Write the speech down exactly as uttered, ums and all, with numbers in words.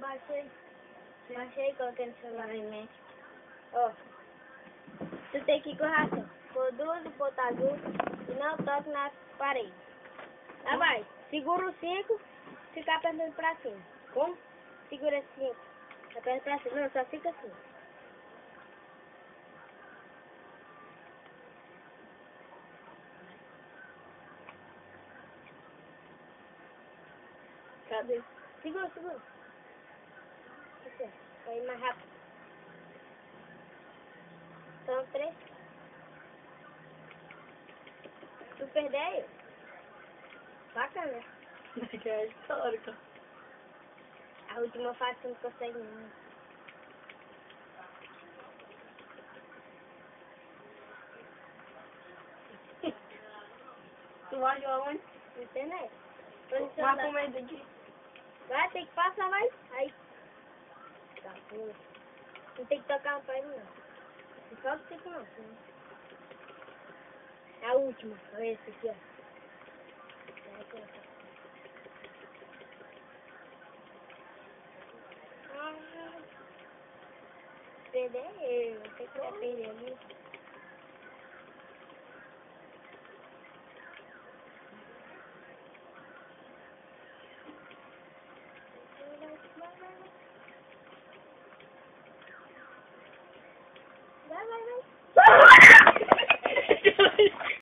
baixei. Baixei, coloquei no celular em mente. Ó. Tu tem que correr assim. Pôr duas, botar azul e não toque na parede. Lá vai. Segura o cinco, fica apertando pra cima. Como? Segura cinco. Aperta pra cima. Não, só fica assim. Cadê? Segura, segura. Assim, vai ir mais rápido. São três. Tu perdeu? Bacana. Que é histórica. A última fase tu não consegue não. Tu vai jogar onde? Internet. Vai comer daqui. Vai, tem que passar, vai. Aí. Tá, pô. Não tem que tocar no pai, não. Não toca o cinco, não. Senão... É a última. Olha esse aqui, ó. É aqui, ó. Ah, perder, não sei que vai perder ali. Vai, vai, vai.